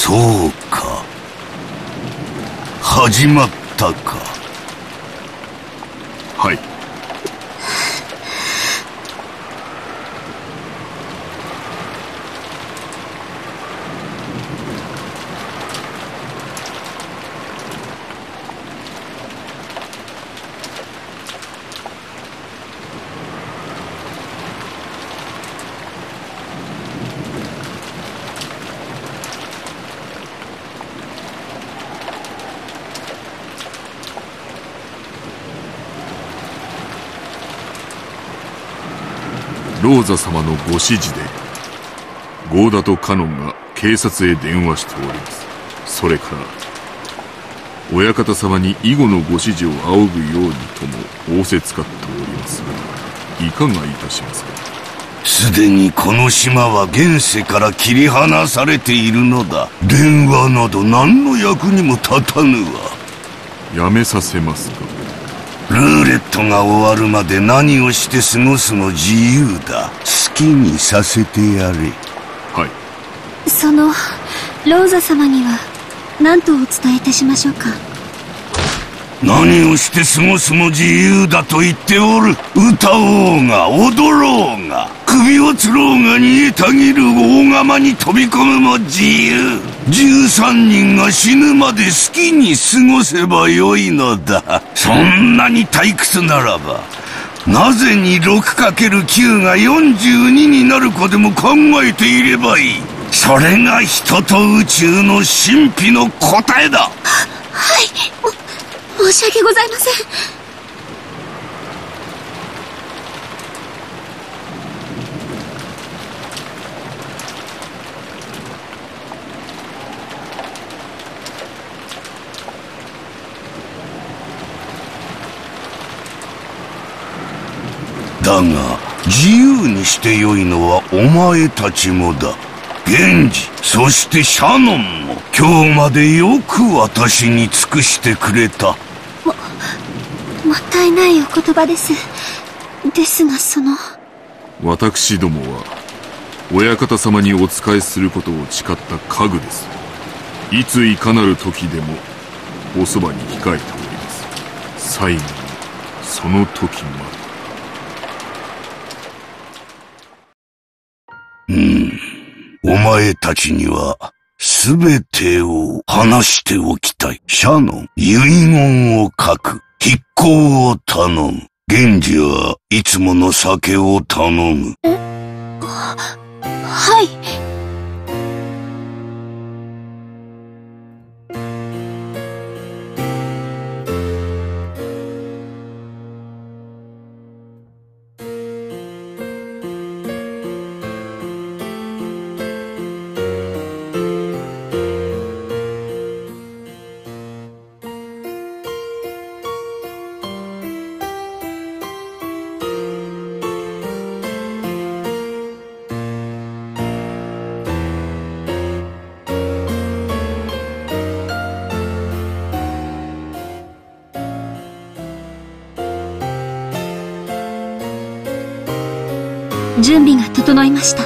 そうか。始まったか。 はい。ローザ様のご指示でゴーダとカノンが警察へ電話しております。それから親方様に以後のご指示を仰ぐようにとも仰せつかっておりますが、いかがいたしますか。 すでにこの島は現世から切り離されているのだ。電話など何の役にも立たぬわ。 やめさせますか。 ルーレットが終わるまで何をして過ごすも自由だ。好きにさせてやれ。 はい。 ローザ様には何とお伝えいたしましょうか。 何をして過ごすも自由だと言っておる。歌おうが踊ろうが首をつろうが煮えたぎる大釜に飛び込むも自由。13人が死ぬまで好きに過ごせばよいのだ。そんなに退屈ならばなぜに 6×9 が42になるかでも考えていればいい。それが人と宇宙の神秘の答えだ。 はい、申し訳ございません。 だが自由にしてよいのはお前たちもだ。源氏、そしてシャノンも今日までよく私に尽くしてくれた。 もったいないお言葉です。ですが私どもは親方様にお仕えすることを誓った家具です。いついかなる時でもおそばに控えております。最後にその時まで。 お前たちには全てを話しておきたい。シャノン、遺言を書く。筆行を頼む。源氏はいつもの酒を頼む。 はい。準備が整いました。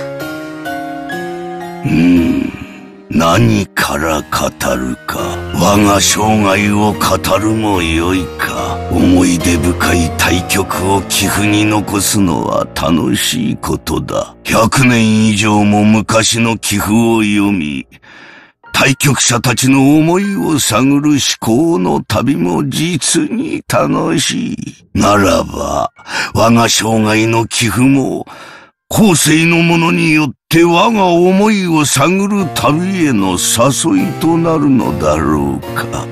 何から語るか。我が生涯を語るもよいか。思い出深い大曲を寄付に残すのは楽しいことだ。100年以上も昔の寄付を読み、対局者たちの思いを探る思考の旅も実に楽しい。ならば、我が生涯の寄付も、後世の者によって我が思いを探る旅への誘いとなるのだろうか。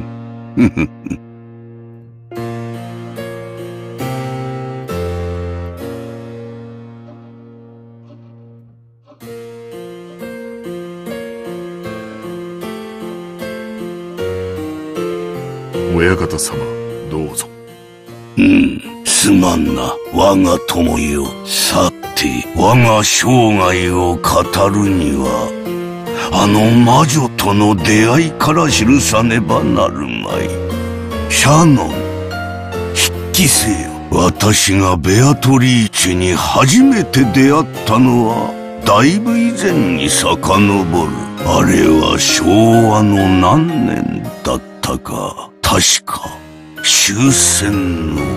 親方様、どうぞ。 すまんな、我が友よ。さて、我が生涯を語るには、あの魔女との出会いから記さねばなるまい。シャノン、筆記せよ。私がベアトリーチェに初めて出会ったのは、だいぶ以前に遡る。 あれは昭和の何年だったか。確か終戦の。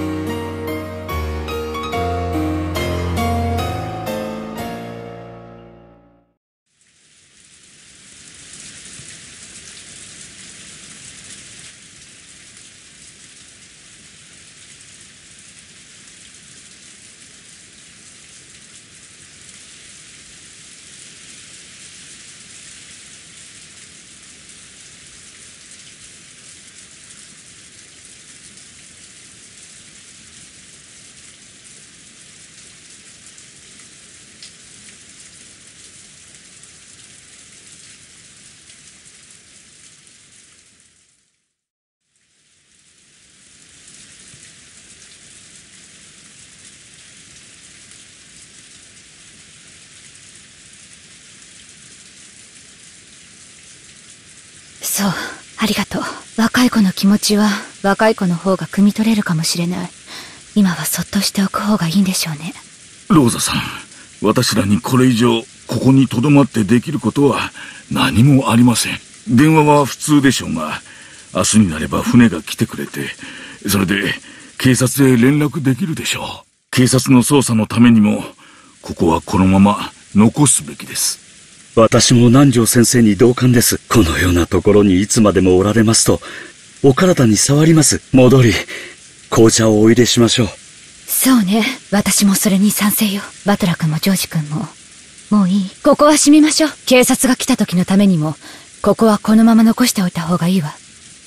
そう、ありがとう。若い子の気持ちは若い子の方が汲み取れるかもしれない。今はそっとしておく方がいいんでしょうね。 ローザさん、私らにこれ以上ここに留まってできることは何もありません。電話は普通でしょうが、明日になれば船が来てくれて、それで警察へ連絡できるでしょう。警察の捜査のためにもここはこのまま残すべきです。 私も南條先生に同感です。このようなところにいつまでもおられますと、お体に触ります。戻り、紅茶をお入れしましょう。 そうね。私もそれに賛成よ。バトラ君もジョージ君も。もういい。ここは閉めましょう。警察が来た時のためにも、ここはこのまま残しておいた方がいいわ。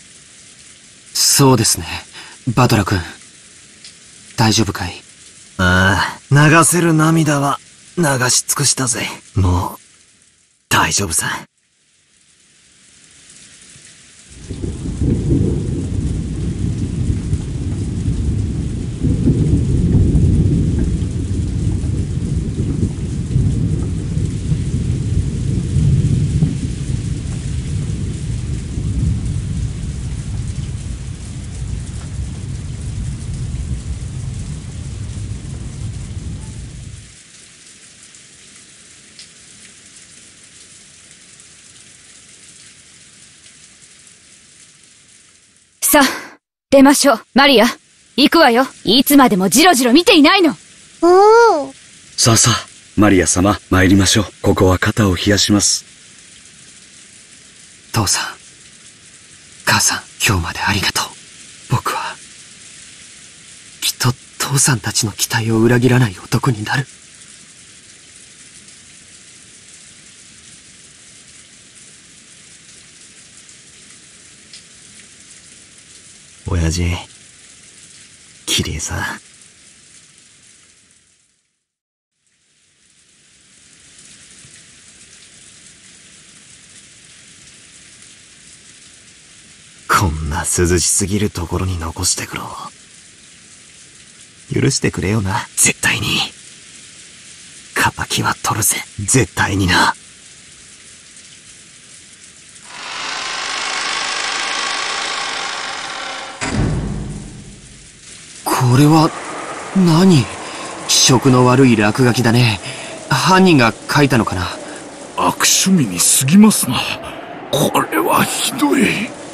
そうですね。バトラ君。大丈夫かい？ ああ、流せる涙は流し尽くしたぜ。もう、大丈夫さ。 さあ、出ましょう。マリア、行くわよ。いつまでもジロジロ見ていないの。 おー。 さあさあ、マリア様、参りましょう。ここは肩を冷やします。 父さん、母さん、今日までありがとう。僕は、きっと父さんたちの期待を裏切らない男になる。 親父、綺麗さ。こんな涼しすぎるところに残してくろう。許してくれよな、絶対に。仇は取るぜ、絶対にな。 これは、何？気色の悪い落書きだね。犯人が書いたのかな？ 悪趣味に過ぎますな。これはひどい。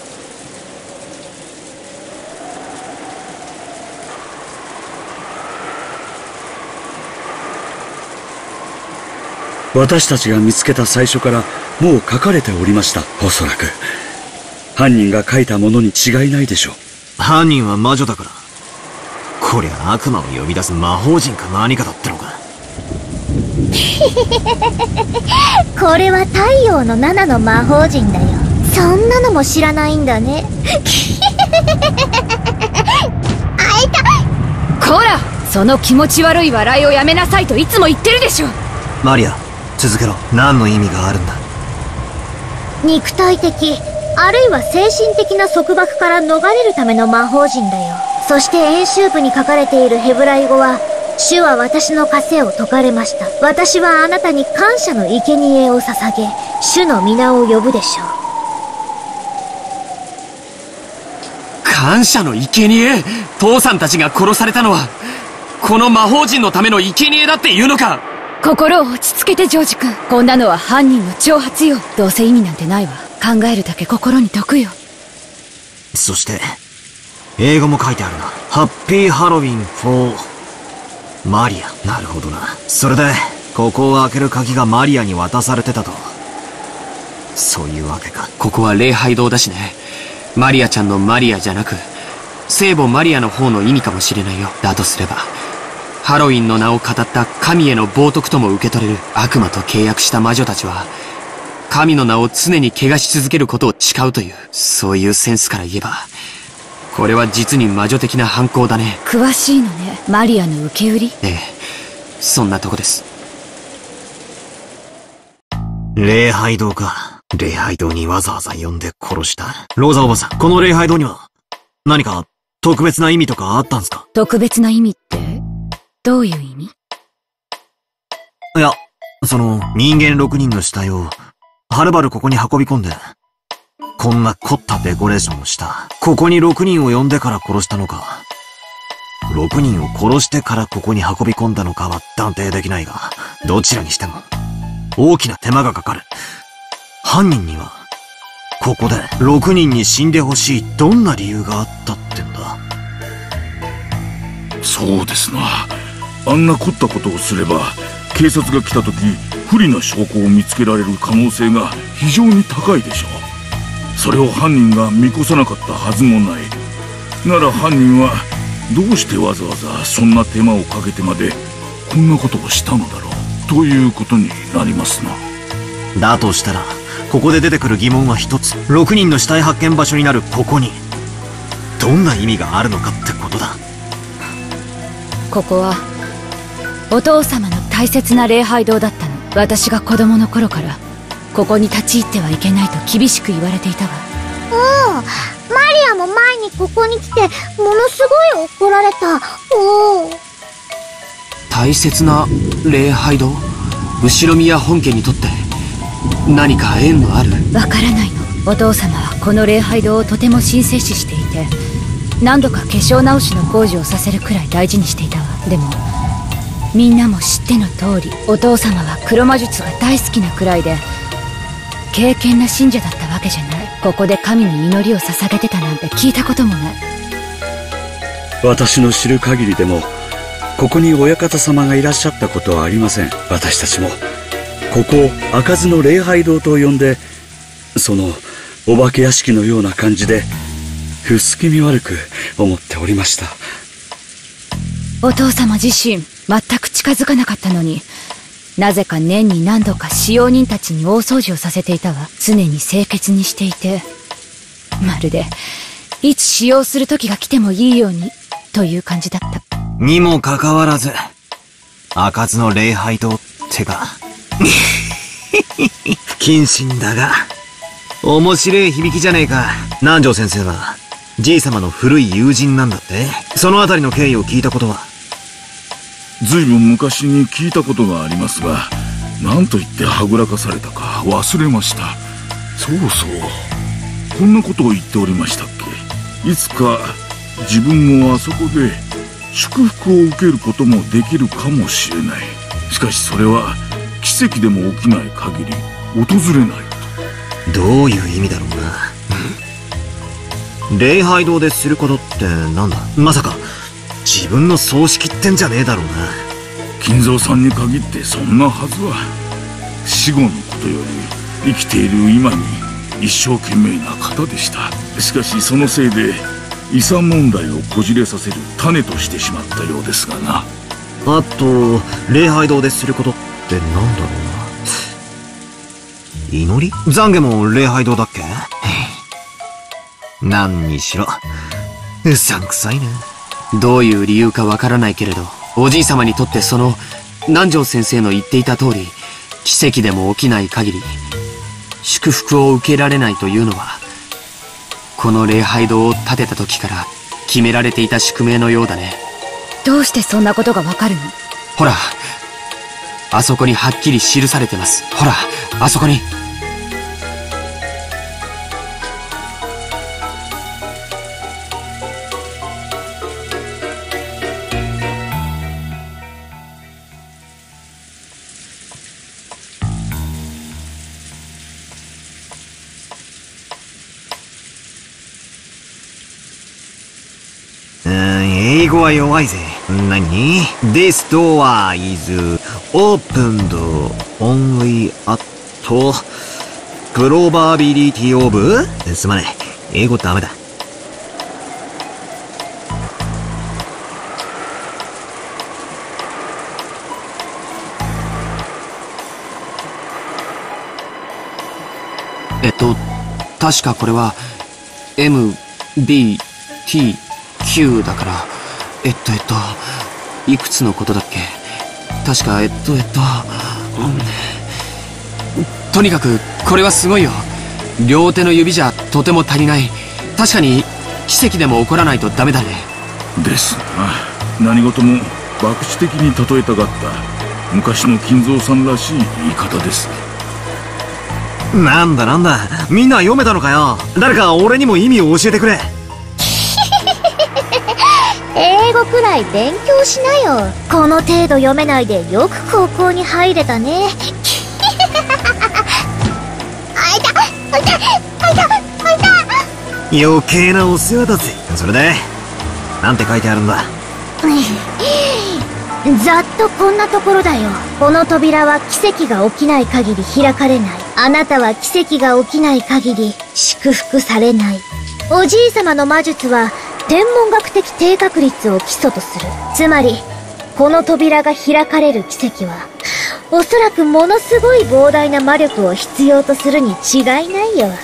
私たちが見つけた最初からもう書かれておりました。おそらく犯人が書いたものに違いないでしょう。 犯人は魔女だから。こりゃ悪魔を呼び出す魔法陣か何かだってのか。 これは太陽の7の魔法陣だよ。そんなのも知らないんだね。あいた。 こら、その気持ち悪い笑いをやめなさいといつも言ってるでしょ。 マリア、続けろ。何の意味があるんだ？ 肉体的、あるいは精神的な束縛から逃れるための魔法陣だよ。そして演習部に書かれているヘブライ語は、主は私の枷を解かれました。私はあなたに感謝の生贄を捧げ、主の皆を呼ぶでしょう。 感謝の生贄？父さんたちが殺されたのは、この魔法陣のための生贄だっていうのか？ 心を落ち着けてジョージ君。こんなのは犯人の挑発よ。どうせ意味なんてないわ。考えるだけ心に毒よ。 そして、英語も書いてあるな。ハッピーハロウィン for マリア。なるほどな。それで、ここを開ける鍵がマリアに渡されてたと。そういうわけか。 ここは礼拝堂だしね。マリアちゃんのマリアじゃなく、聖母マリアの方の意味かもしれないよ。だとすれば、ハロウィンの名を語った神への冒涜とも受け取れる。悪魔と契約した魔女たちは、神の名を常に汚し続けることを誓うという、そういうセンスから言えば、これは実に魔女的な犯行だね。 詳しいのね。マリアの受け売り？ ええ、そんなとこです。 礼拝堂か。礼拝堂にわざわざ呼んで殺した。ローザおばさん、この礼拝堂には、何か特別な意味とかあったんすか？ 特別な意味って、どういう意味？ いや、人間6人の死体を、はるばるここに運び込んで、こんな凝ったデコレーションをした。ここに6人を呼んでから殺したのか、6人を殺してからここに運び込んだのかは断定できないが、どちらにしても、大きな手間がかかる。犯人には、ここで6人に死んでほしいどんな理由があったってんだ。 そうですな。あんな凝ったことをすれば、警察が来た時、不利な証拠を見つけられる可能性が非常に高いでしょう。それを犯人が見越さなかったはずもない。なら犯人は、どうしてわざわざそんな手間をかけてまで、こんなことをしたのだろう、ということになりますな。 だとしたら、ここで出てくる疑問は一つ。6人の死体発見場所になるここに、どんな意味があるのかってことだ。 ここは、お父様の大切な礼拝堂だったの。私が子供の頃から、ここに立ち入ってはいけないと厳しく言われていたわ。 マリアも前にここに来て、ものすごい怒られた。 大切な礼拝堂？後宮本家にとって、何か縁のある？ わからないの。お父様はこの礼拝堂をとても神聖視していて、何度か化粧直しの工事をさせるくらい大事にしていたわ。でも、みんなも知っての通り、お父様は黒魔術が大好きなくらいで、敬虔な信者だったわけじゃない。ここで神に祈りを捧げてたなんて聞いたこともない。 私の知る限りでも、ここに親方様がいらっしゃったことはありません。私たちも、ここを開かずの礼拝堂と呼んで、お化け屋敷のような感じで、不気味悪く思っておりました。 お父様自身、全く近づかなかったのに、なぜか年に何度か使用人たちに大掃除をさせていたわ。常に清潔にしていて、まるで、いつ使用する時が来てもいいように、という感じだった。 にもかかわらず、開かずの礼拝堂ってか、不謹慎だが、面白い響きじゃねえか。南條先生は、じい様の古い友人なんだって？そのあたりの経緯を聞いたことは？ ずいぶん昔に聞いたことがありますが、何と言ってはぐらかされたか忘れました。そうそう、こんなことを言っておりましたっけ。いつか自分もあそこで祝福を受けることもできるかもしれない。しかしそれは奇跡でも起きない限り訪れないと。どういう意味だろうな。礼拝堂ですることってなんだ？まさか自分の葬式ってんじゃねえだろうな。 金蔵さんに限ってそんなはずは。死後のことより生きている今に一生懸命な方でした。しかしそのせいで遺産問題をこじれさせる種としてしまったようですがな。 あと礼拝堂ですることってなんだろうな。祈り？懺悔も礼拝堂だっけ？何にしろうさんくさいね。 どういう理由かわからないけれど、おじい様にとってその南條先生の言っていた通り、奇跡でも起きない限り祝福を受けられないというのは、この礼拝堂を建てた時から決められていた宿命のようだね。 どうしてそんなことがわかるの？ ほら、あそこにはっきり記されてます。ほら、あそこに。 英語は弱いぜ。何？ This door is opened only at probability of? すまねえ。英語ダメだ。 確かこれは LAMBDADELTO だから、いくつのことだっけ？確かとにかくこれはすごいよ。両手の指じゃとても足りない。確かに奇跡でも起こらないとダメだね。 ですな。何事も博打的に例えたがった昔の金蔵さんらしい言い方です。 なんだみんな読めたのかよ。誰か俺にも意味を教えてくれ。 英語くらい勉強しなよ。この程度読めないでよく高校に入れたね。あいた余計なお世話だぜ。それでなんて書いてあるんだ？ ざっとこんなところだよ。この扉は奇跡が起きない限り開かれない。あなたは奇跡が起きない限り祝福されない。おじいさまの魔術は天文学的低確率を基礎とする。つまりこの扉が開かれる奇跡はおそらくものすごい膨大な魔力を必要とするに違いないよ。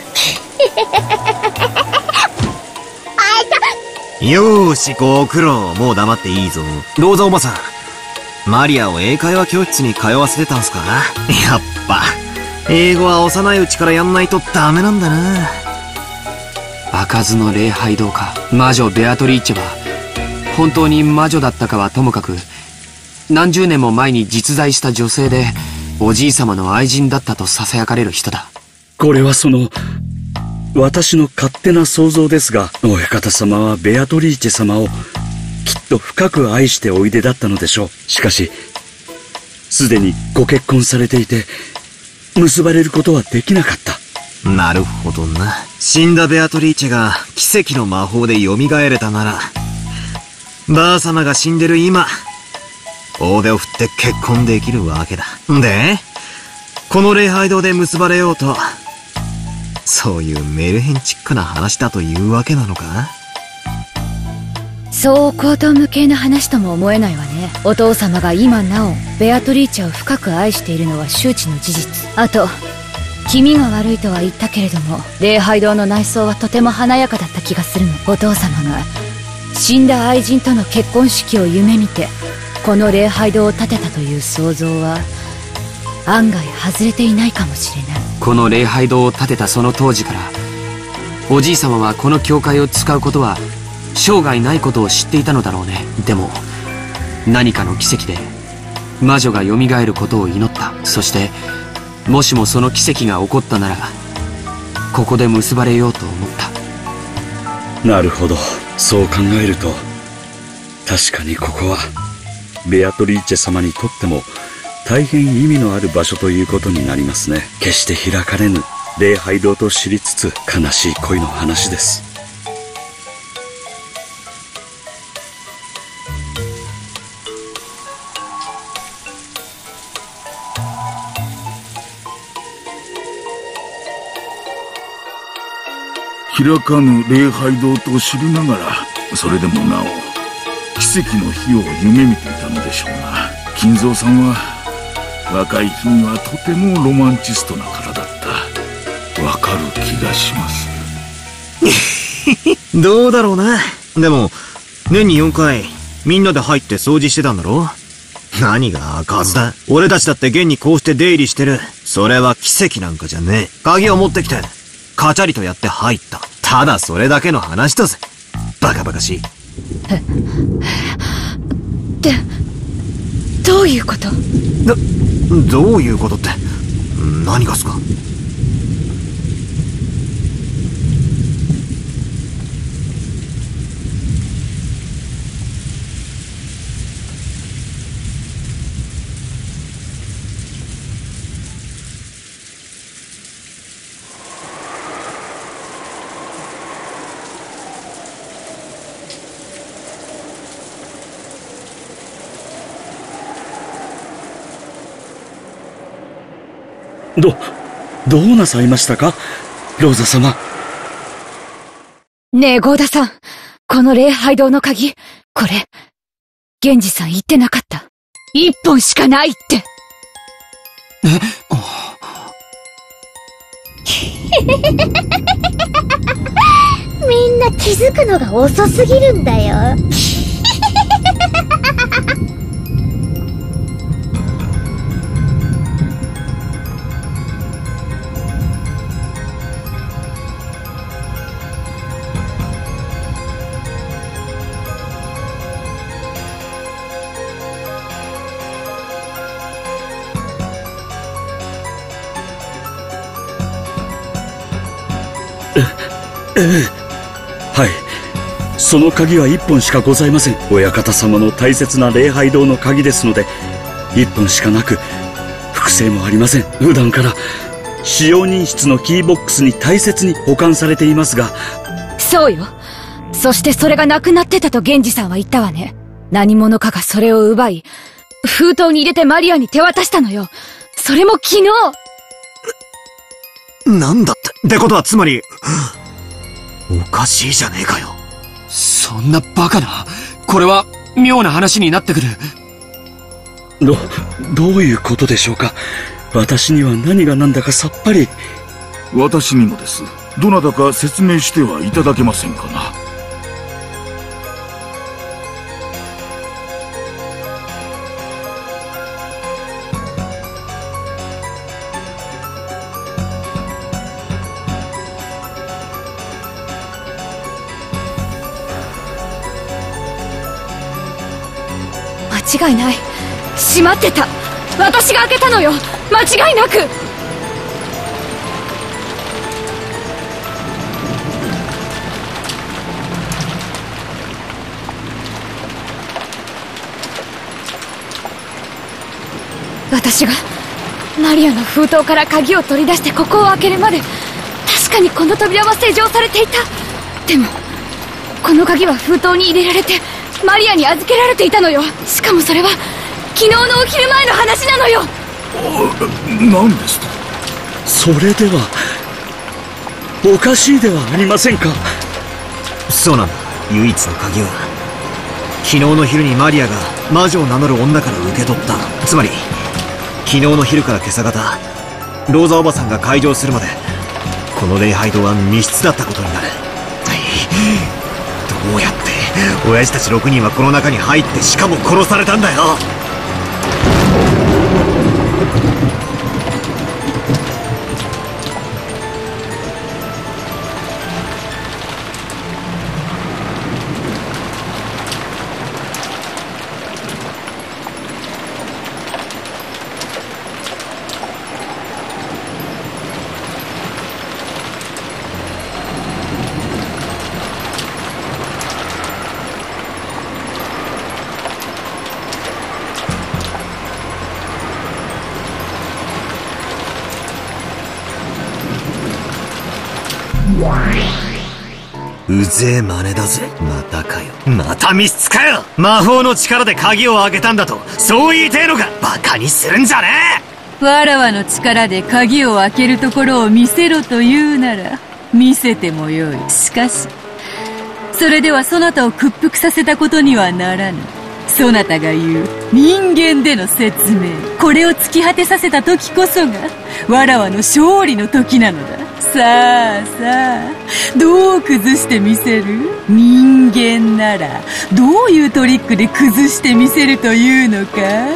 よーし、ご苦労。もう黙っていいぞ。ローザおばさん、マリアを英会話教室に通わせてたんすか？やっぱ英語は幼いうちからやんないとダメなんだな。 開かずの礼拝堂か。魔女ベアトリーチェは本当に魔女だったかはともかく、何十年も前に実在した女性でおじいさまの愛人だったと囁かれる人だ。 これは私の勝手な想像ですが、親方様はベアトリーチェ様をきっと深く愛しておいでだったのでしょう。しかし、すでにご結婚されていて、結ばれることはできなかった。 なるほどな。死んだベアトリーチェが奇跡の魔法で蘇れたなら、ばあ様が死んでる今、大手を振って結婚できるわけだ。で、この礼拝堂で結ばれようと、そういうメルヘンチックな話だというわけなのか？ そう荒唐無稽な話とも思えないわね。お父様が今なおベアトリーチェを深く愛しているのは周知の事実。あと気味が悪いとは言ったけれども、礼拝堂の内装はとても華やかだった気がするの。お父様が死んだ愛人との結婚式を夢見てこの礼拝堂を建てたという想像は案外外れていないかもしれない。 この礼拝堂を建てたその当時から、おじい様はこの教会を使うことは生涯ないことを知っていたのだろうね。でも何かの奇跡で魔女が蘇ることを祈った。そしてもしもその奇跡が起こったなら、ここで結ばれようと思った。 なるほど。そう考えると、確かにここはベアトリーチェ様にとっても大変意味のある場所ということになりますね。決して開かれぬ礼拝堂と知りつつ、悲しい恋の話です。 開かぬ礼拝堂と知りながら、それでもなお奇跡の日を夢見ていたのでしょうな。金蔵さんは若い日にはとてもロマンチストな方だった。わかる気がします。 どうだろうな。でも年に4回みんなで入って掃除してたんだろ？何が開かずだ。俺たちだって現にこうして出入りしてる。それは奇跡なんかじゃねえ。鍵を持ってきてカチャリとやって入った。ただそれだけの話だぜ。バカバカしい。 どういうこと？ どういうことって何がっすか？ どうなさいましたか、ローザ様。 ねえ、ゴーダさん。この礼拝堂の鍵、これ、源氏さん言ってなかった。一本しかないって。 みんな気づくのが遅すぎるんだよ。 はい。その鍵は一本しかございません。親方様の大切な礼拝堂の鍵ですので、一本しかなく、複製もありません。普段から使用人室のキーボックスに大切に保管されていますが。 そうよ。そしてそれがなくなってたと源氏さんは言ったわね。何者かがそれを奪い、封筒に入れてマリアに手渡したのよ。それも昨日。 なんだって。ってことはつまり、おかしいじゃねえかよ。 そんなバカな。これは妙な話になってくる。 どういうことでしょうか。私には何が何だかさっぱり。 私にもです。どなたか説明してはいただけませんかな。 間違いない。閉まってた。私が開けたのよ。間違いなく。私がマリアの封筒から鍵を取り出してここを開けるまで、確かにこの扉は施錠されていた。でもこの鍵は封筒に入れられてマリアに預けられていたのよ。しかもそれは昨日のお昼前の話なのよ。 何ですと。 それではおかしいではありませんか。 そうなんだ。唯一の鍵は昨日の昼にマリアが魔女を名乗る女から受け取った。つまり昨日の昼から今朝方、ローザおばさんが開場するまでこの礼拝堂は密室だったことになる。どうやって親父たち6人はこの中に入って、しかも殺されたんだよ。うぜえ真似だぜ。またかよ。また密室かよ。魔法の力で鍵を開けたんだと、そう言いてえのか。バカにするんじゃねえ。わらわの力で鍵を開けるところを見せろと言うなら見せてもよい。しかしそれではそなたを屈服させたことにはならぬ。そなたが言う人間での説明、これを突き果てさせた時こそがわらわの勝利の時なのだ。さあさあ、どう崩してみせる？人間ならどういうトリックで崩してみせるというのか？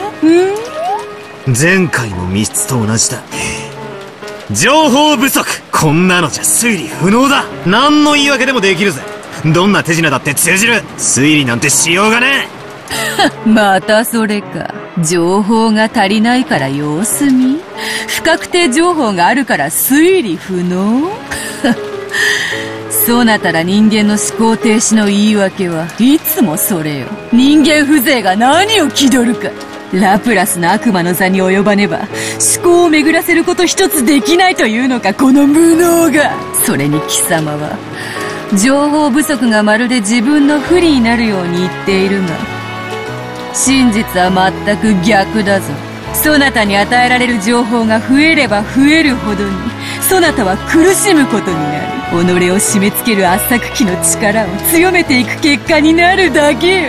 前回の密室と同じだ。情報不足。こんなのじゃ推理不能だ。何の言い訳でもできるぜ。どんな手品だって通じる。推理なんてしようがねえ。 またそれか。情報が足りないから様子見？不確定情報があるから推理不能？そなたら人間の思考停止の言い訳はいつもそれよ。人間風情が何を気取るか。ラプラスの悪魔の座に及ばねば思考を巡らせること一つできないというのか、この無能が。それに貴様は情報不足がまるで自分の不利になるように言っているが、真実は全く逆だぞ。 そなたに与えられる情報が増えれば増えるほどに、そなたは苦しむことになる。己を締め付ける圧搾機の力を強めていく結果になるだけよ。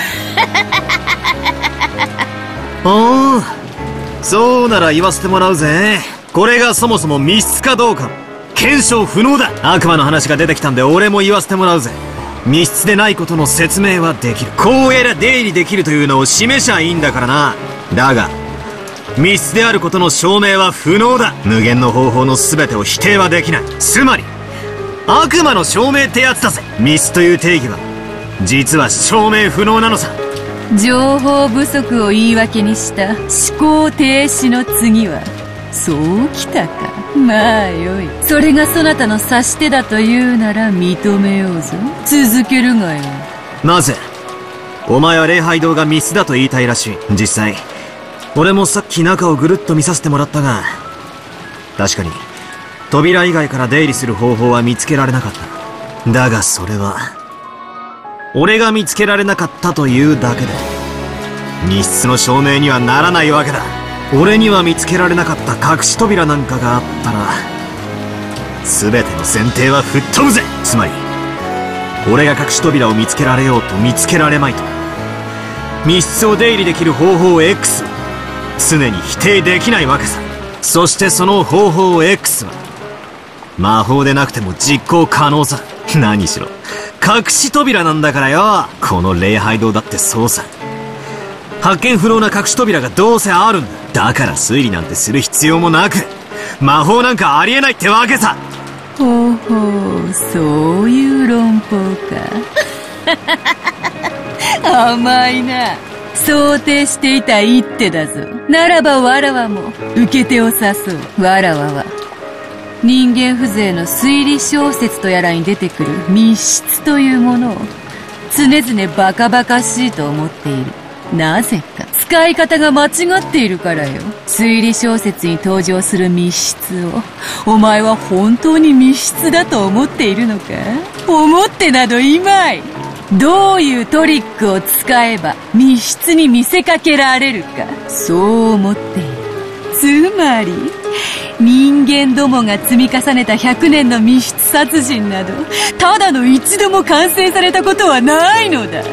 おお、そうなら言わせてもらうぜ。これがそもそも密室かどうか検証不能だ。悪魔の話が出てきたんで俺も言わせてもらうぜ。密室でないことの説明はできる。こうやら出入りできるというのを示しゃいいんだからな。だが密室であることの証明は不能だ。無限の方法の全てを否定はできない。つまり悪魔の証明ってやつだぜ。密室という定義は実は証明不能なのさ。 情報不足を言い訳にした思考停止の次はそうきたか。まあよい。それがそなたの指し手だというなら認めようぞ。続けるがよ。 なぜお前は礼拝堂が密室だと言いたいらしい。実際俺もさっき中をぐるっと見させてもらったが、確かに扉以外から出入りする方法は見つけられなかった。だがそれは俺が見つけられなかったというだけで密室の証明にはならないわけだ。俺には見つけられなかった隠し扉なんかがあったら全ての前提は吹っ飛ぶぜ。つまり俺が隠し扉を見つけられようと見つけられまいと、密室を出入りできる方法 X を常に否定できないわけさ。そしてその方法 X は魔法でなくても実行可能さ。何しろ隠し扉なんだからよ。この礼拝堂だってそうさ。発見不能な隠し扉がどうせあるんだ。だから推理なんてする必要もなく魔法なんかありえないってわけさ。 ほうほう、そういう論法か。甘いな。想定していた一手だぞ。ならばわらわも受け手を誘う。わらわは人間風情の推理小説とやらに出てくる密室というものを常々バカバカしいと思っている。なぜか使い方が間違っているからよ。推理小説に登場する密室をお前は本当に密室だと思っているのか。思ってなどいまい。どういうトリックを使えば密室に見せかけられるか、そう思っている。つまり人間どもが積み重ねた100年の密室殺人などただの一度も完成されたことはないのだ。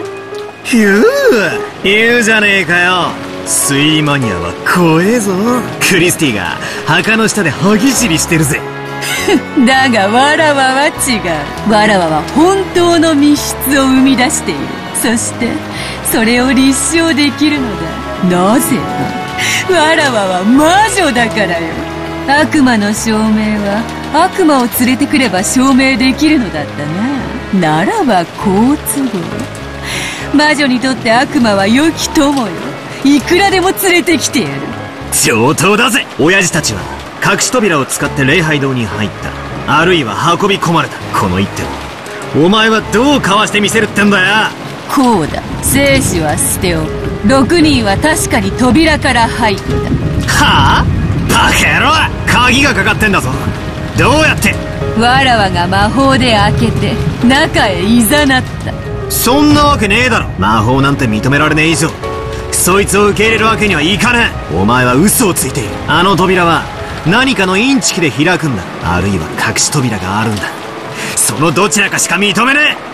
言うじゃねえかよ。推理マニアは怖えぞ。クリスティが墓の下で歯ぎしりしてるぜ。 だがわらわは違う。わらわは本当の密室を生み出している。そしてそれを立証できるのだ。なぜかわらわは魔女だからよ。悪魔の証明は悪魔を連れてくれば証明できるのだったな。ならば好都合。魔女にとって悪魔は良き友よ。いくらでも連れてきてやる。 上等だぜ。親父たちは隠し扉を使って礼拝堂に入った、あるいは運び込まれた。この一手をお前はどうかわしてみせるってんだよ。 こうだ。生死は捨ておく。6人は確かに扉から入った。 はあ、バカ野郎。鍵がかかってんだぞ。どうやって。 わらわが魔法で開けて中へいざなった。 そんなわけねえだろ。魔法なんて認められねえ以上そいつを受け入れるわけにはいかねえ。お前は嘘をついている。あの扉は何かのインチキで開くんだ、あるいは隠し扉があるんだ。そのどちらかしか認めねえ。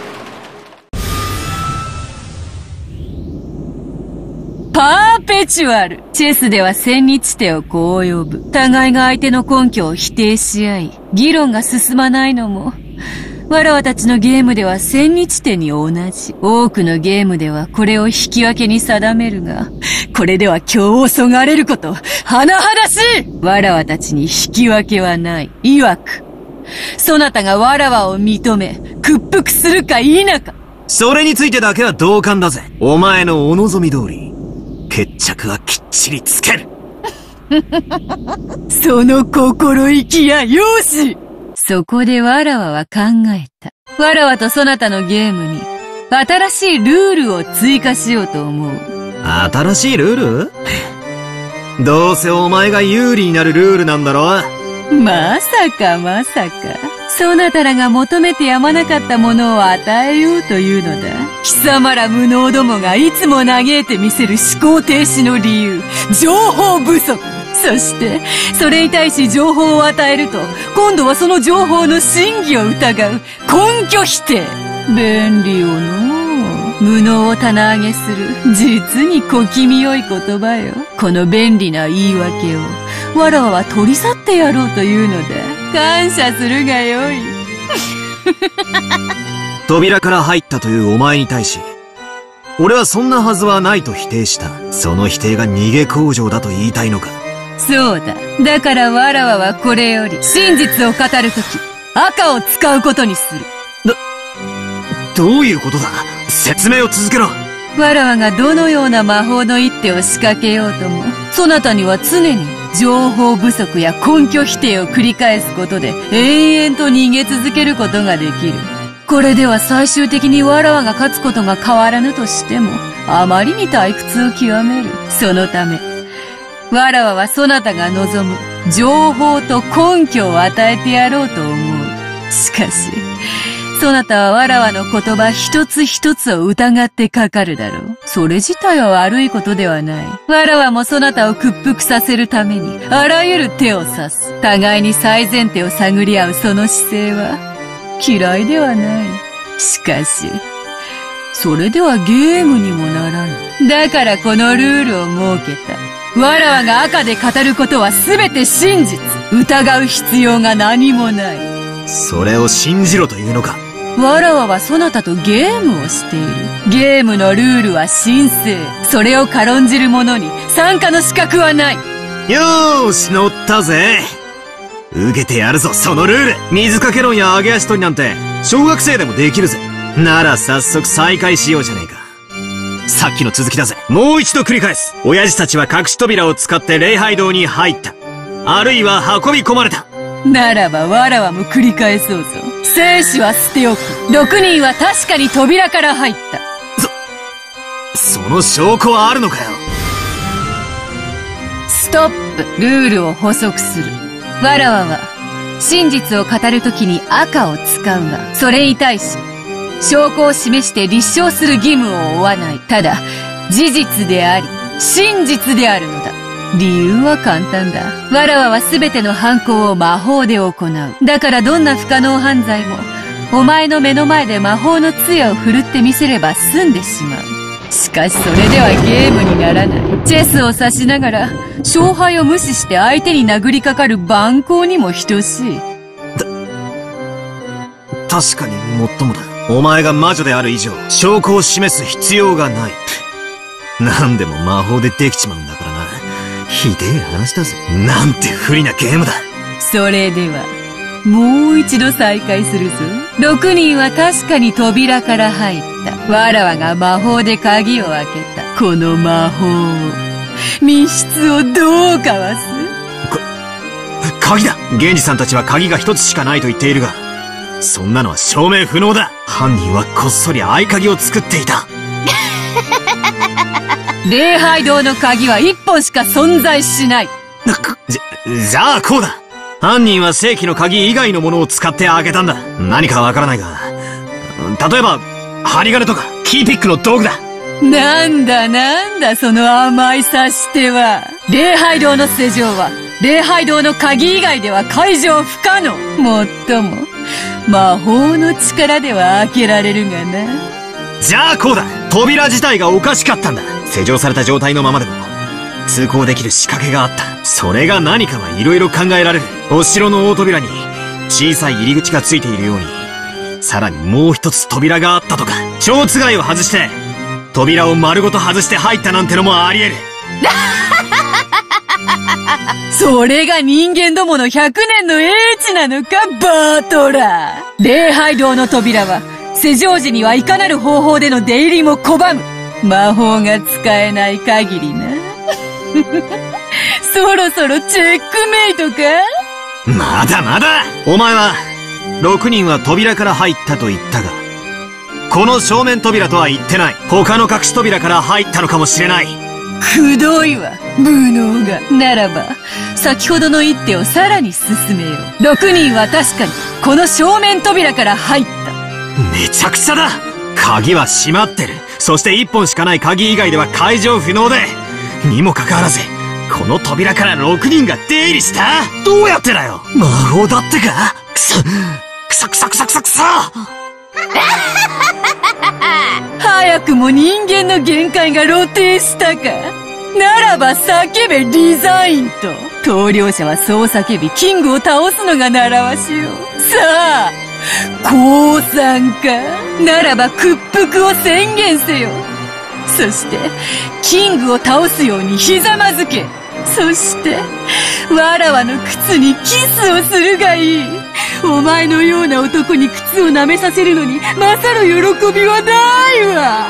パーペチュアル。チェスでは千日手をこう呼ぶ。互いが相手の根拠を否定し合い議論が進まないのもわらわたちのゲームでは千日手に同じ。多くのゲームではこれを引き分けに定めるが、これでは今日をそがれること、甚だしい。わらわたちに引き分けはない。曰く、そなたがわらわを認め、屈服するか否か。 それについてだけは同感だぜ。お前のお望み通り、決着はきっちりつける。 その心意気やよし。そこでわらわは考えた。わらわとそなたのゲームに新しいルールを追加しようと思う。 新しいルール？どうせお前が有利になるルールなんだろ。 まさかまさか。 そなたらが求めてやまなかったものを与えようというのだ。貴様ら無能どもがいつも嘆いてみせる思考停止の理由、情報不足。そして、それに対し情報を与えると、今度はその情報の真偽を疑う根拠否定。便利よのう。無能を棚上げする、実に小気味よい言葉よ。この便利な言い訳を、わらわは取り去ってやろうというのだ。感謝するがよい。 扉から入ったというお前に対し、俺はそんなはずはないと否定した。その否定が逃げ口上だと言いたいのか。 そうだ。だからわらわはこれより、真実を語るとき、赤を使うことにする。 どういうことだ？説明を続けろ。 わらわがどのような魔法の一手を仕掛けようとも、そなたには常に情報不足や根拠否定を繰り返すことで延々と逃げ続けることができる。これでは最終的にわらわが勝つことが変わらぬとしても、あまりに退屈を極める。そのため、わらわはそなたが望む情報と根拠を与えてやろうと思う。しかし、そなたはわらわの言葉一つ一つを疑ってかかるだろう。それ自体は悪いことではない。わらわもそなたを屈服させるために、あらゆる手を指す。互いに最善手を探り合うその姿勢は、嫌いではない。しかし、それではゲームにもならぬ。だからこのルールを設けた。わらわが赤で語ることは全て真実。疑う必要が何もない。 それを信じろというのか。 わらわはそなたとゲームをしている。ゲームのルールは神聖。それを軽んじる者に参加の資格はない。 よーし、乗ったぜ。受けてやるぞ、そのルール。水かけ論や揚げ足取りなんて、小学生でもできるぜ。なら早速再開しようじゃねえか。さっきの続きだぜ。もう一度繰り返す。親父たちは隠し扉を使って礼拝堂に入った。あるいは運び込まれた。 ならばわらわも繰り返そうぞ。生死は捨ておく。6人は確かに扉から入った。 その証拠はあるのかよ。 ストップ。ルールを補足する。わらわは真実を語るときに赤を使うが、それに対し証拠を示して立証する義務を負わない。ただ事実であり真実であるのだ。理由は簡単だ。わらわは全ての犯行を魔法で行う。だからどんな不可能犯罪もお前の目の前で魔法の杖を振るってみせれば済んでしまう。しかしそれではゲームにならない。チェスを指しながら勝敗を無視して相手に殴りかかる蛮行にも等しい。 確かにもっともだ。お前が魔女である以上証拠を示す必要がない。何でも魔法でできちまうんだからな。ひでえ話だぜ。なんて不利なゲームだ。 それではもう一度再開するぞ。6人は確かに扉から入った。わらわが魔法で鍵を開けた。この魔法を、密室をどうかわす？ 鍵だ。源氏さんたちは鍵が一つしかないと言っているが、そんなのは証明不能だ。犯人はこっそり合鍵を作っていた。 礼拝堂の鍵は1本しか存在しない。 じゃあこうだ。犯人は正規の鍵以外のものを使って開けたんだ。何かわからないが、例えば針金とかキーピックの道具だ。 なんだその甘い察しては。礼拝堂の施錠は礼拝堂の鍵以外では解錠不可能。もっとも魔法の力では開けられるがな。 じゃあこうだ。扉自体がおかしかったんだ。施錠された状態のままでも通行できる仕掛けがあった。それが何かはいろいろ考えられる。お城の大扉に小さい入り口がついているように、さらにもう一つ扉があったとか。蝶つがいを外して扉を丸ごと外して入ったなんてのもあり得る。 それが人間どもの100年の英知なのか、バートラー。礼拝堂の扉は施錠時にはいかなる方法での出入りも拒む。魔法が使えない限りな。そろそろチェックメイトか？ まだまだ。お前は6人は扉から入ったと言ったが、この正面扉とは言ってない。他の隠し扉から入ったのかもしれない。 くどいわ、無能が。ならば、先ほどの一手をさらに進めよう。6人は確かに、この正面扉から入った。 めちゃくちゃだ。鍵は閉まってる。そして1本しかない鍵以外では解錠不能で。にもかかわらず、この扉から6人が出入りした？どうやってだよ。魔法だってか？くそ早くも人間の限界が露呈したか。ならば叫べリザインと。投了者はそう叫びキングを倒すのが習わしよ。さあ、降参か。ならば屈服を宣言せよ。そしてキングを倒すようにひざまずけ。そしてわらわの靴にキスをするがいい。お前のような男に靴を舐めさせるのに勝る喜びはないわ。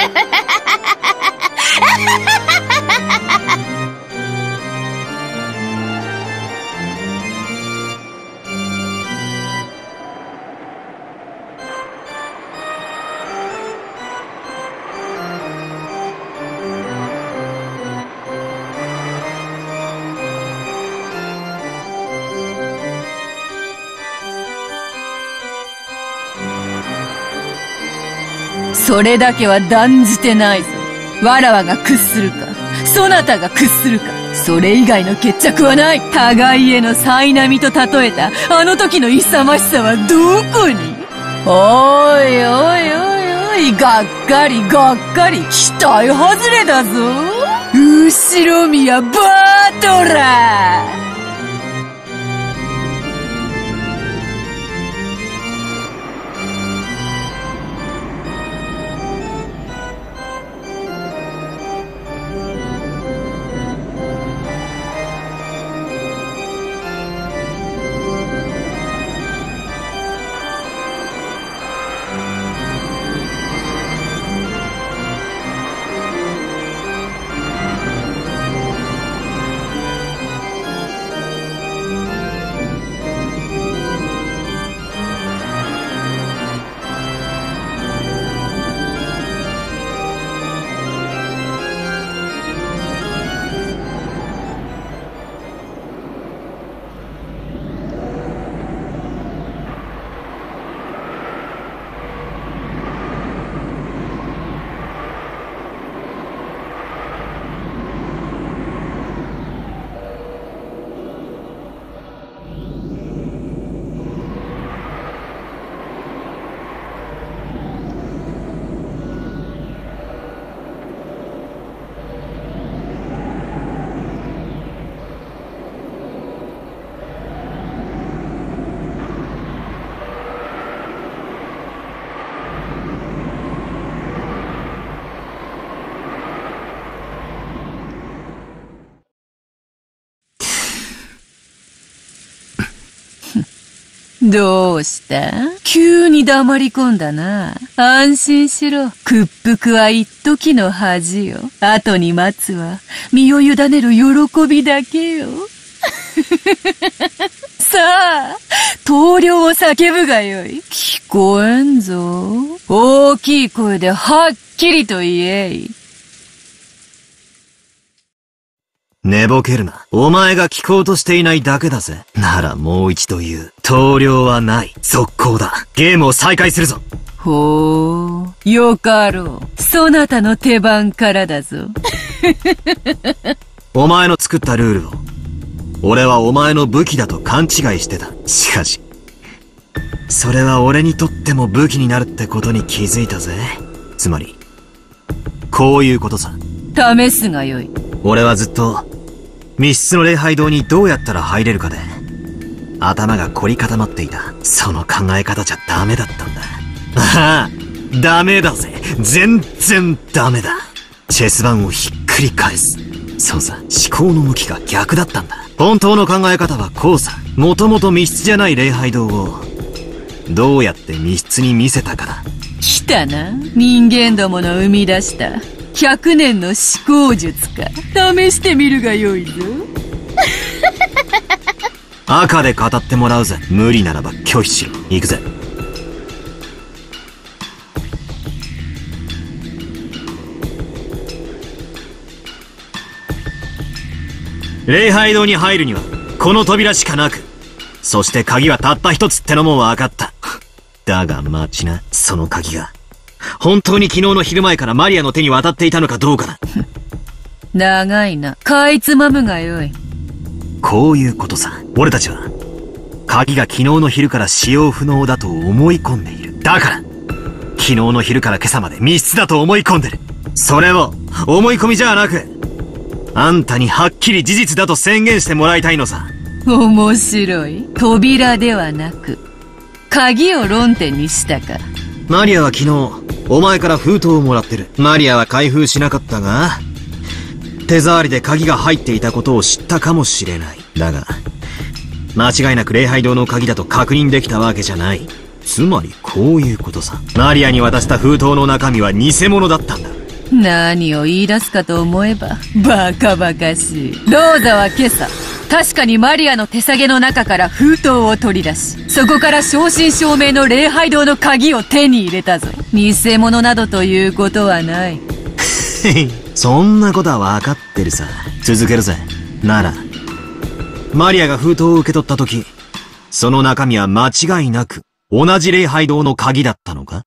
それだけは断じてないぞ。わらわが屈するか、そなたが屈するか、それ以外の決着はない。互いへの苛波と例えたあの時の勇ましさはどこに？おいおいおいおい、がっかりがっかり、期待外れだぞ。後ろ宮バートラー。どうした？急に黙り込んだな。安心しろ。屈服は一時の恥よ。後に待つは身を委ねる喜びだけよ。さあ、投了を叫ぶがよい。聞こえんぞ。大きい声ではっきりと言えい。 寝ぼけるな。お前が聞こうとしていないだけだぜ。ならもう一度言う。投了はない。続行だ。ゲームを再開するぞ。 ほう、よかろう。そなたの手番からだぞ。 お前の作ったルールを、俺はお前の武器だと勘違いしてた。しかし、それは俺にとっても武器になるってことに気づいたぜ。つまり、こういうことさ。 試すがよい。 俺はずっと、密室の礼拝堂にどうやったら入れるかで、頭が凝り固まっていた。その考え方じゃダメだったんだ。ああ、ダメだぜ。全然ダメだ。チェス盤をひっくり返す。そうさ、思考の向きが逆だったんだ。本当の考え方はこうさ。もともと密室じゃない礼拝堂を、どうやって密室に見せたかだ。 来たな。人間どもの生み出した100年の思考術か。試してみるがよいぞ。 赤で語ってもらうぜ。無理ならば拒否しろ。行くぜ。 礼拝堂に入るにはこの扉しかなく、そして鍵はたった一つってのも分かった。だが待ちな、その鍵が本当に昨日の昼前からマリアの手に渡っていたのかどうかだ。 長いな。かいつまむがよい。 こういうことさ。俺たちは鍵が昨日の昼から使用不能だと思い込んでいる。だから昨日の昼から今朝まで密室だと思い込んでる。それを思い込みじゃなく、あんたにはっきり事実だと宣言してもらいたいのさ。 面白い。扉ではなく鍵を論点にしたか。 マリアは昨日お前から封筒をもらってる。マリアは開封しなかったが、手触りで鍵が入っていたことを知ったかもしれない。だが間違いなく礼拝堂の鍵だと確認できたわけじゃない。つまりこういうことさ。マリアに渡した封筒の中身は偽物だったんだ。 何を言い出すかと思えばバカバカしい。ローザは今朝確かにマリアの手提げの中から封筒を取り出し、そこから正真正銘の礼拝堂の鍵を手に入れたぞ。偽物などということはない。 そんなことは分かってるさ。続けるぜ。ならマリアが封筒を受け取った時、その中身は間違いなく同じ礼拝堂の鍵だったのか？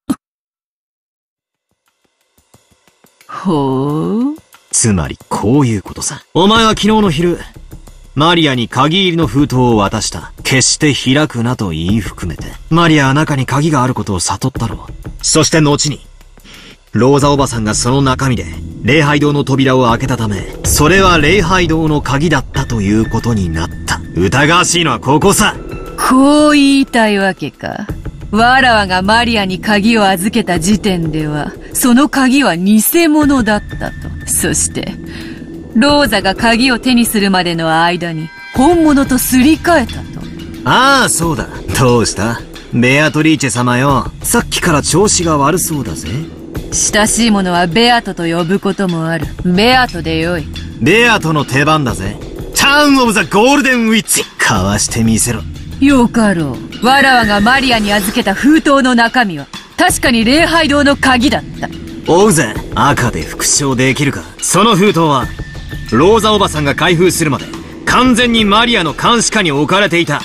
ほう。 つまりこういうことさ。お前は昨日の昼、マリアに鍵入りの封筒を渡した。決して開くなと言い含めて。マリアは中に鍵があることを悟ったろう。そして後にローザおばさんがその中身で礼拝堂の扉を開けたため、それは礼拝堂の鍵だったということになった。疑わしいのはここさ。 こう言いたいわけか。わらわがマリアに鍵を預けた時点ではその鍵は偽物だったと。そしてローザが鍵を手にするまでの間に本物とすり替えたと。 ああ、そうだ。どうしたベアトリーチェ様よ。さっきから調子が悪そうだぜ。 親しい者はベアトと呼ぶこともある。ベアトでよい。 ベアトの出番だぜ。ターンオブザゴールデンウィッチ。かわしてみせろ。 よかろう。わらわがマリアに預けた封筒の中身は確かに礼拝堂の鍵だった。 追うぜ。赤で復唱できるか。その封筒はローザおばさんが開封するまで完全にマリアの監視下に置かれていた。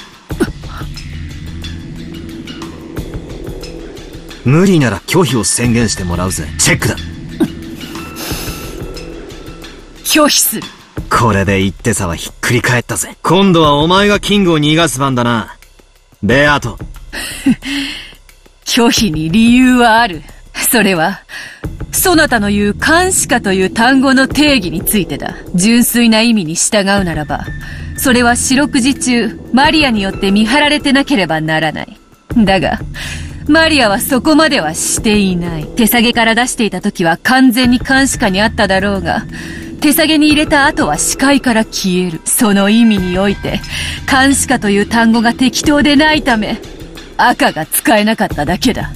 無理なら拒否を宣言してもらうぜ。チェックだ。 拒否する。 これで一手差はひっくり返ったぜ。今度はお前がキングを逃がす番だな、ベアート。 拒否に理由はある。それはそなたの言う監視下という単語の定義についてだ。純粋な意味に従うならば、それは四六時中マリアによって見張られてなければならない。だがマリアはそこまではしていない。手提げから出していた時は完全に監視下にあっただろうが、手提げに入れた後は視界から消える。その意味において監視下という単語が適当でないため赤が使えなかっただけだ。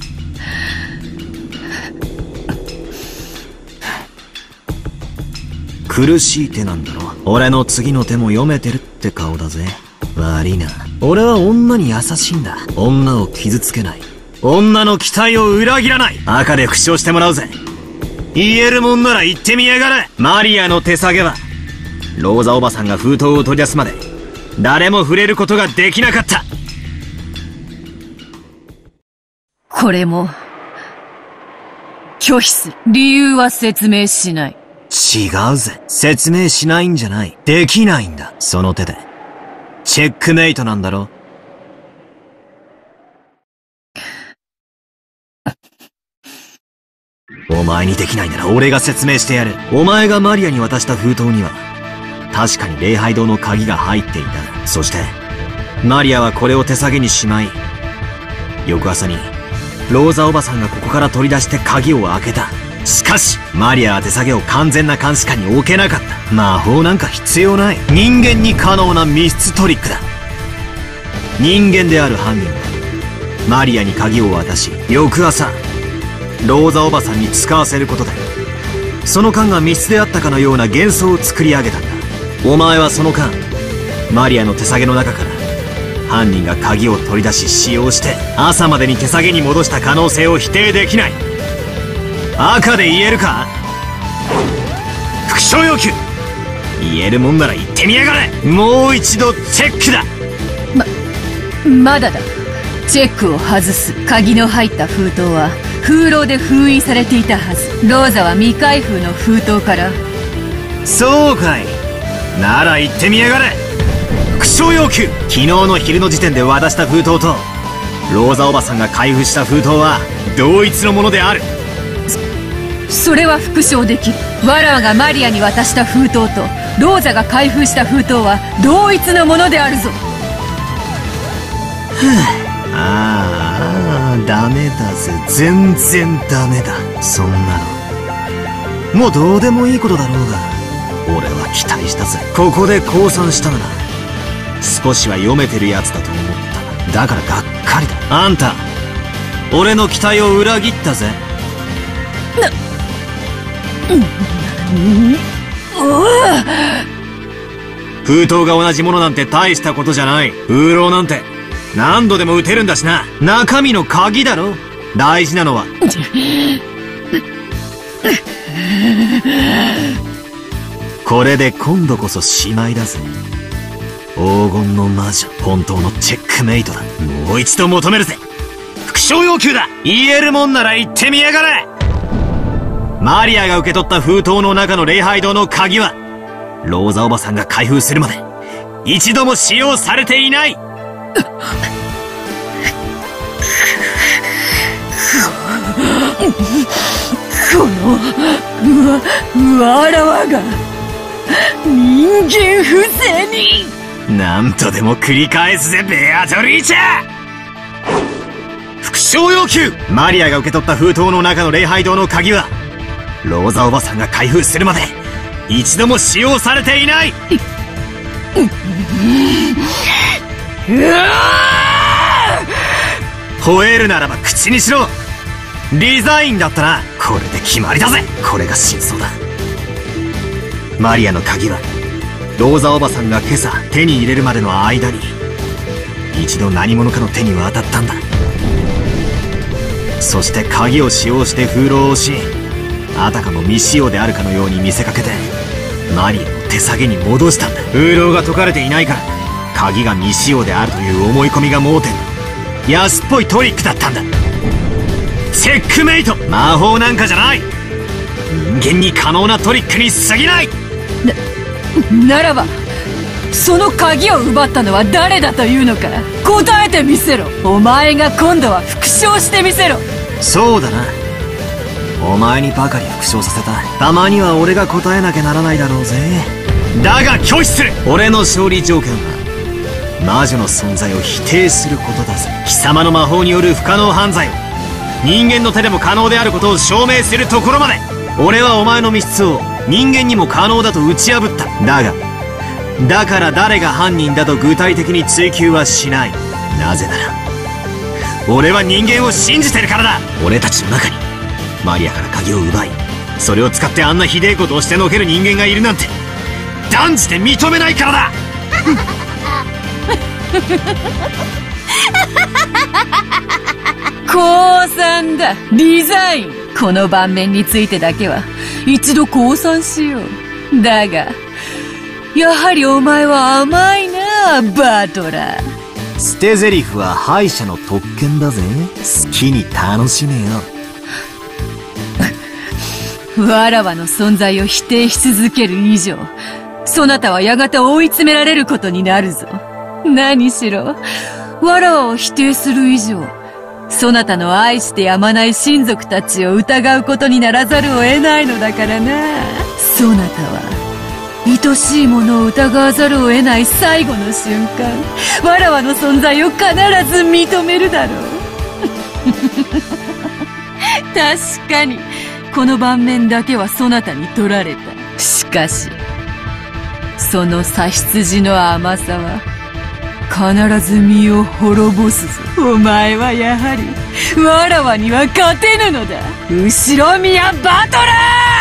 苦しい手なんだろ。俺の次の手も読めてるって顔だぜ。悪いな。俺は女に優しいんだ。女を傷つけない。女の期待を裏切らない。赤で復唱してもらうぜ。言えるもんなら言ってみやがれ。マリアの手提げはローザおばさんが封筒を取り出すまで誰も触れることができなかった。 これも拒否する。理由は説明しない。 違うぜ。説明しないんじゃない。できないんだ。その手でチェックメイトなんだろ。お前にできないなら俺が説明してやる。お前がマリアに渡した封筒には確かに礼拝堂の鍵が入っていた。そしてマリアはこれを手提げにしまい、翌朝にローザおばさんがここから取り出して鍵を開けた。しかしマリアは手提げを完全な監視下に置けなかった。魔法なんか必要ない。人間に可能な密室トリックだ。人間である犯人はマリアに鍵を渡し、翌朝ローザおばさんに使わせることでその間が密室であったかのような幻想を作り上げたんだ。お前はその間マリアの手提げの中から犯人が鍵を取り出し使用して朝までに手提げに戻した可能性を否定できない。赤で言えるか。復唱要求言えるもんなら言ってみやがれ。もう一度チェックだ。 まだだ。チェックを外す。鍵の入った封筒は風牢で封印されていたはず。ローザは未開封の封筒から。 そうかい。なら言ってみやがれ。復唱要求。昨日の昼の時点で渡した封筒とローザおばさんが開封した封筒は同一のものである。 それは復唱できる。わらわがマリアに渡した封筒とローザが開封した封筒は同一のものであるぞ。 ダメだぜ。全然ダメだ。そんなのもうどうでもいいことだろうが、俺は期待したぜ。ここで降参したなら少しは読めてるやつだと思った。だからがっかりだ。あんた俺の期待を裏切ったぜ。封筒が同じものなんて大したことじゃない。封筒なんて何度でも撃てるんだしな。中身の鍵だろ大事なのは。これで今度こそしまいだぜ。黄金の魔女、本当のチェックメイトだ。もう一度求めるぜ。復唱要求だ。言えるもんなら言ってみやがれ。マリアが受け取った封筒の中の礼拝堂の鍵はローザおばさんが開封するまで一度も使用されていない。 このわらわが人間不正に。 何度でも繰り返すぜベアトリーチャ。復唱要求。マリアが受け取った封筒の中の礼拝堂の鍵はローザおばさんが開封するまで一度も使用されていない。吠えるならば口にしろ。リザインだったな。これで決まりだぜ。これが真相だ。マリアの鍵はローザおばさんが今朝手に入れるまでの間に一度何者かの手に渡ったんだ。そして鍵を使用して封筒を押し、あたかも未使用であるかのように見せかけてマリアを手提げに戻したんだ。封筒が解かれていないから鍵が未使用であるという思い込みが盲点。安っぽいトリックだったんだ。チェックメイト。魔法なんかじゃない。人間に可能なトリックに過ぎない。 ならばその鍵を奪ったのは誰だというのか。答えてみせろ。お前が今度は復唱してみせろ。 そうだな。お前にばかり復唱させた。たまには俺が答えなきゃならないだろうぜ。だが拒否する。俺の勝利条件は魔女の存在を否定することだぜ。貴様の魔法による不可能犯罪を人間の手でも可能であることを証明するところまで俺はお前の密室を人間にも可能だと打ち破った。だから誰が犯人だと具体的に追及はしない。なぜなら俺は人間を信じてるからだ。俺たちの中にマリアから鍵を奪いそれを使ってあんなひでえことをしてのける人間がいるなんて断じて認めないからだ。 降参だ。リザイン。この盤面についてだけは一度降参しよう。だがやはりお前は甘いなバトラー。 捨て台詞は敗者の特権だぜ。好きに楽しめよ。 わらわの存在を否定し続ける以上そなたはやがて追い詰められることになるぞ。何しろわらわを否定する以上そなたの愛してやまない親族たちを疑うことにならざるを得ないのだからな。そなたは愛しいものを疑わざるを得ない最後の瞬間わらわの存在を必ず認めるだろう。確かにこの盤面だけはそなたに取られた。しかしその差羊の甘さは必ず身を滅ぼすぞ。お前はやはりわらわには勝てぬのだ。後ろ宮バトラー。